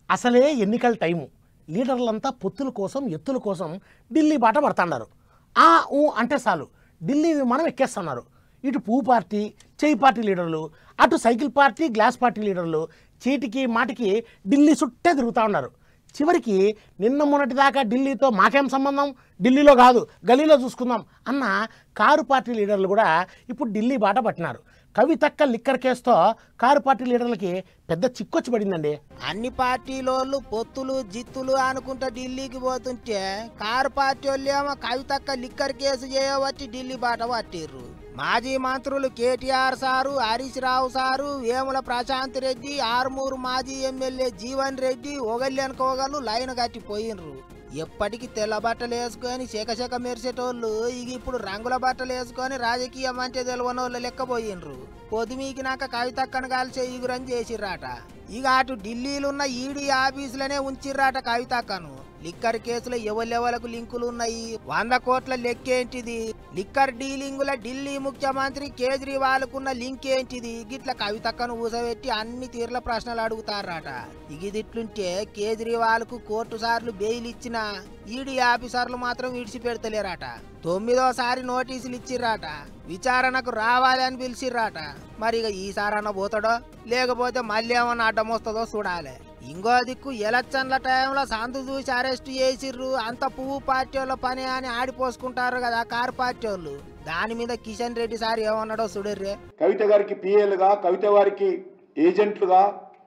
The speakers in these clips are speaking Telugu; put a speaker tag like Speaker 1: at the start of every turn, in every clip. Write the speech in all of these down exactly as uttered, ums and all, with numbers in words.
Speaker 1: అసలే ఎన్నికల టైము లీడర్లంతా పొత్తుల కోసం ఎత్తుల కోసం ఢిల్లీ బాట పడుతున్నారు. ఆ ఊ అంటే చాలు ఢిల్లీ విమానం ఎక్కేస్తున్నారు. ఇటు పువ్వు పార్టీ చేయి పార్టీ లీడర్లు, అటు సైకిల్ పార్టీ గ్లాస్ పార్టీ లీడర్లు చీటికి మాటికి ఢిల్లీ చుట్టే తిరుగుతూ ఉన్నారు. చివరికి నిన్న మొన్నటి దాకా ఢిల్లీతో మాకేం సంబంధం, ఢిల్లీలో కాదు గలీలో చూసుకుందాం అన్న కారు పార్టీ లీడర్లు కూడా ఇప్పుడు ఢిల్లీ బాట పట్టినారు. కవితక్క లిక్కర్ కేసుతో కారు పార్టీ లీడర్లకి పెద్ద చిక్కొచ్చి పడిందండి.
Speaker 2: అన్ని పార్టీలోళ్ళు పొత్తులు జిత్తులు అనుకుంటా ఢిల్లీకి పోతుంటే కారు పార్టీ వాళ్ళు ఏమో కవితక్క లిక్కర్ కేసు చేయబట్టి ఢిల్లీ బాట పట్టిర్రు. మాజీ మంత్రులు కేటీఆర్ సారు, హరీష్ రావు సారు, వేముల ప్రశాంత్ రెడ్డి, ఆర్మూరు మాజీ ఎమ్మెల్యే జీవన్ రెడ్డి ఒకళ్ళనుకోగలు లైన్ కట్టిపోయినరు. ఎప్పటికి తెల్ల బట్టలు వేసుకొని శకశక మెరిసేటోళ్ళు ఇక ఇప్పుడు రంగుల బట్టలు వేసుకొని రాజకీయం అంటే తెలియని వాళ్ళు లెక్కపోయినరు. పొద్దుమీకినాక కవితక్కను కాల్చే ఈగురని చేసిర్రాట. ఇక అటు ఢిల్లీలో ఉన్న ఈడీ ఆఫీసులనే ఉంచిర్రాట కవితక్కను. లిక్కర్ కేసులో ఎవరెవలకు లింకులు ఉన్నాయి, వంద కోట్ల లెక్కేంటిది, లిక్కర్ డీలింగుల ఢిల్లీ ముఖ్యమంత్రి కేజ్రీవాల్కున్న లింక్ ఏంటిది, గిట్ల కవితక్కను ఊసబెట్టి అన్ని తీర్ల ప్రశ్నలు అడుగుతారట. ఇగిదిట్లుంటే కేజ్రీవాల్కు కోర్టు సార్లు బెయిల్ ఇచ్చిన ఈడీ ఆఫీసర్లు మాత్రం విడిచిపెడతలేరట. తొమ్మిదోసారి నోటీసులు ఇచ్చిర్రాట, విచారణకు రావాలి అని పిలిచిర్రాట. మరి ఇక ఈసారన్న పోతాడో లేకపోతే మళ్ళీ ఏమన్నా అడ్డం వస్తుందో చూడాలి. ఇంకో దిక్కు ఎలక్షన్ల టైంలో సందు చూసి అరెస్ట్ చేసిర్రు, అంత పువ్వు పార్టీ వాళ్ళ పని అని ఆడిపోసుకుంటారు కదా కారు పార్టీ వాళ్ళు. దాని మీద కిషన్ రెడ్డి సార్ ఏమన్నాడో చూడర్రే.
Speaker 3: కవిత గారికి పిఏలుగా, కవిత గారికి ఏజెంట్లుగా,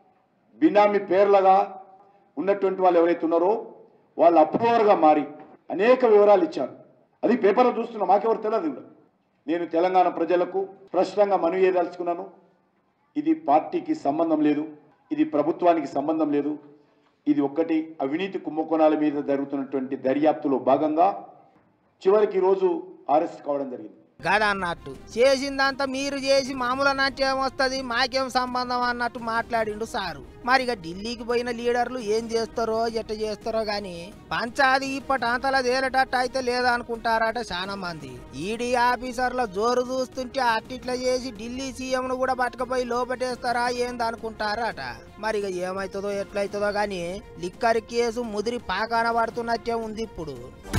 Speaker 3: బినామీ పేర్లుగా ఉన్నటువంటి వాళ్ళు ఎవరైతే ఉన్నారో వాళ్ళు అప్రూవర్గా మారి అనేక వివరాలు ఇచ్చారు. అది పేపర్లో చూస్తున్నా, మాకెవరు తెలియదు. నేను తెలంగాణ ప్రజలకు స్పష్టంగా మనవి చేయదలుచుకున్నాను, ఇది పార్టీకి సంబంధం లేదు, ఇది ప్రభుత్వానికి సంబంధం లేదు. ఇది ఒక్కటి అవినీతి కుంభకోణాల మీద జరుగుతున్నటువంటి దర్యాప్తులో భాగంగా చివరికి ఈరోజు అరెస్ట్ కావడం జరిగింది.
Speaker 2: గదా అన్నట్టు చేసిందంతా మీరు చేసి మామూలు అన్నట్టు ఏమొస్తుంది, మాకేం సంబంధం అన్నట్టు మాట్లాడిండు సారు. మరి ఇక ఢిల్లీకి పోయిన లీడర్లు ఏం చేస్తారో ఎట్ట చేస్తారో గాని పంచాది ఇప్పటి అంతలా తేలేటట్టు అయితే లేదనుకుంటారట చాలా మంది. ఈడీ ఆఫీసర్ల జోరు చూస్తుంటే అట్టిట్లా చేసి ఢిల్లీ సీఎం ను కూడా పట్టుకపోయి లోపటేస్తారా ఏందనుకుంటారట. మరి ఇక ఏమవుతుందో ఎట్లయితుందో గాని లిక్కర్ కేసు ముదిరి పాకాన పడుతున్నట్టే ఉంది ఇప్పుడు.